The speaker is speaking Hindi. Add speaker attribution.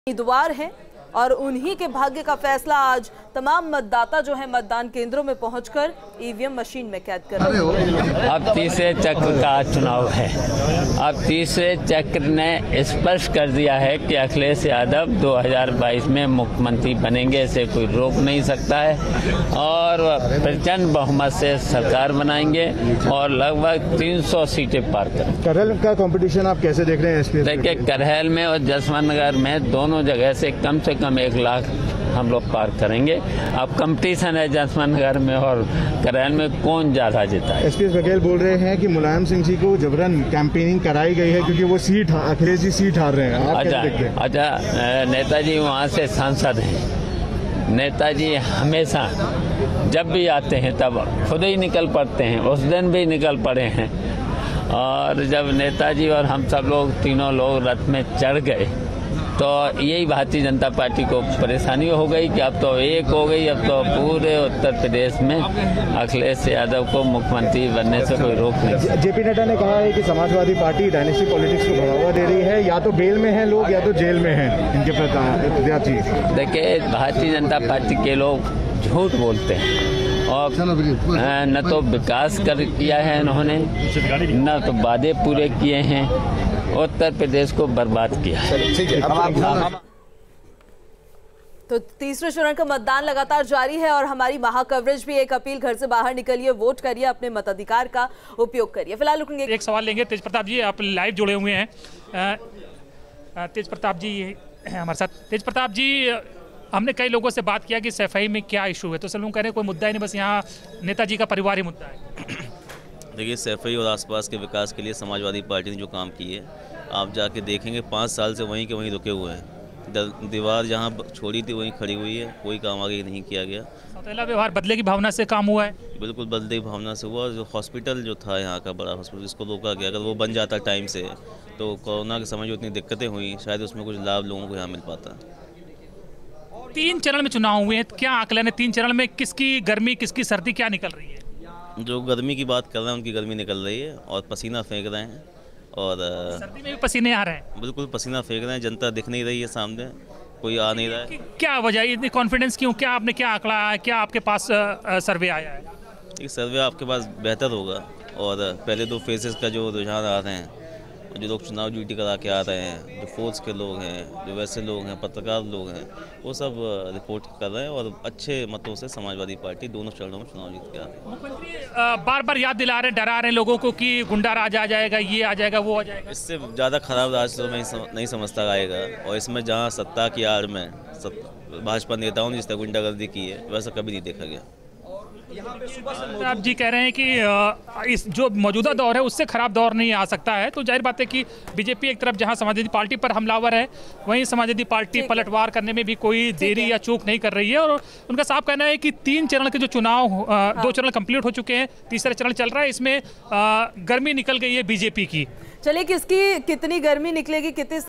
Speaker 1: उम्मीदवार हैं और उन्हीं के भाग्य का फैसला आज तमाम मतदाता जो है मतदान केंद्रों में पहुंचकर ईवीएम मशीन में कैद कर रहे हैं।
Speaker 2: अब तीसरे चक्र का चुनाव है। अब तीसरे चक्र ने स्पष्ट कर दिया है कि अखिलेश यादव 2022 में मुख्यमंत्री बनेंगे, इसे कोई रोक नहीं सकता है और प्रचंड बहुमत से सरकार बनाएंगे और लगभग 300 सीटें पार करेंगे।
Speaker 3: करहल का कंपटीशन आप कैसे देख रहे हैं?
Speaker 2: देखिए, करहल में और जसवंत नगर में दोनों जगह से कम 1 लाख हम लोग पार करेंगे। अब कंपटीशन है जसवंत नगर में और करहल में कौन ज्यादा जीता है।
Speaker 3: एसपी बघेल बोल रहे हैं कि मुलायम सिंह जी को जबरन कैंपेनिंग कराई गई है क्योंकि वो अखिलेश जी सीट हार रहे हैं। आप कैसे देखते हैं?
Speaker 2: अच्छा, नेताजी वहाँ से सांसद हैं। नेताजी हमेशा जब भी आते हैं तब खुद ही निकल पड़ते हैं, उस दिन भी निकल पड़े हैं। और जब नेताजी और हम सब लोग तीनों लोग रथ में चढ़ गए तो यही भारतीय जनता पार्टी को परेशानी हो गई कि अब तो एक हो गई, अब तो पूरे उत्तर प्रदेश में अखिलेश यादव को मुख्यमंत्री बनने से कोई रोक नहीं।
Speaker 3: जेपी नड्डा ने कहा है कि समाजवादी पार्टी डायनेस्टी पॉलिटिक्स को बढ़ावा दे रही है, या तो बेल में हैं लोग या तो जेल में हैं इनके प्रत्याशी। देखिए,
Speaker 2: भारतीय जनता पार्टी के लोग झूठ बोलते हैं और न तो विकास किया है इन्होंने, न तो वादे पूरे किए हैं, उत्तर प्रदेश को बर्बाद किया है।
Speaker 1: तो तीसरे चरण का मतदान लगातार जारी है और हमारी महा कवरेज भी एक अपील, घर से बाहर निकलिए, वोट करिए, अपने मताधिकार का उपयोग करिए। फिलहाल रुकेंगे, एक
Speaker 4: सवाल लेंगे। तेज प्रताप जी, आप लाइव जुड़े हुए हैं। तेज प्रताप जी हमारे साथ। तेज प्रताप जी, हमने कई लोगों से बात किया कि सफाई में क्या इशू है, तो सब लोग कह रहे हैं कोई मुद्दा ही नहीं, बस यहाँ नेताजी का परिवार ही मुद्दा है।
Speaker 5: देखिए, सैफई और आसपास के विकास के लिए समाजवादी पार्टी ने जो काम किए आप जाके देखेंगे 5 साल से वहीं के वहीं रुके हुए हैं। दीवार जहाँ छोड़ी थी वहीं खड़ी हुई है, कोई काम आगे नहीं किया गया।
Speaker 4: सौतेला व्यवहार बदले की भावना से काम हुआ है।
Speaker 5: बिल्कुल बदले की भावना से हुआ। जो हॉस्पिटल जो था यहाँ का बड़ा हॉस्पिटल, इसको रोका गया। अगर वो बन जाता टाइम से तो कोरोना के समय जो इतनी दिक्कतें हुई, शायद उसमें कुछ लाभ लोगों को यहाँ मिल पाता।
Speaker 4: 3 चरण में चुनाव हुए हैं, क्या आकलन है 3 चरण में? किसकी गर्मी किसकी सर्दी क्या निकल रही है?
Speaker 5: जो गर्मी की बात कर रहे हैं उनकी गर्मी निकल रही है और पसीना फेंक रहे हैं। और
Speaker 4: सर्दी में भी पसीने आ रहे हैं।
Speaker 5: बिल्कुल पसीना फेंक रहे हैं। जनता दिख नहीं रही है सामने, कोई आ नहीं रहा है।
Speaker 4: क्या वजह, इतनी कॉन्फिडेंस क्यों? क्या आपने क्या आंकड़ा है, क्या आपके पास सर्वे आया है?
Speaker 5: एक सर्वे आपके पास बेहतर होगा और पहले 2 फेजेस का जो रुझान आ रहे हैं, जो लोग चुनाव ड्यूटी करा के आ रहे हैं, जो फोर्स के लोग हैं, जो वैसे लोग हैं, पत्रकार लोग हैं, वो सब रिपोर्ट कर रहे हैं और अच्छे मतों से समाजवादी पार्टी दोनों चरणों में चुनाव जीत के आ रही है।
Speaker 4: मुख्यमंत्री बार बार याद दिला रहे हैं, डरा रहे हैं लोगों को कि गुंडा राज आ जाएगा, ये आ जाएगा, वो आ जाएगा।
Speaker 5: इससे ज़्यादा खराब राज तो मैं नहीं समझता आएगा। और इसमें जहाँ सत्ता की आड़ में भाजपा नेताओं ने जिस तरह गुंडागर्दी की है, वैसा कभी नहीं देखा गया।
Speaker 4: आप जी कह रहे हैं कि इस जो मौजूदा दौर है उससे खराब दौर नहीं आ सकता है, तो जाहिर बात है कि बीजेपी एक तरफ जहां समाजवादी पार्टी पर हमलावर है, वहीं समाजवादी पार्टी पलटवार करने में भी कोई देरी या चूक नहीं कर रही है। और उनका साफ कहना है कि 3 चरण के जो चुनाव 2 चरण कंप्लीट हो चुके हैं, तीसरा चरण चल रहा है, इसमें गर्मी निकल गई है बीजेपी की।
Speaker 1: चलिए, किसकी कितनी गर्मी निकलेगी, कितनी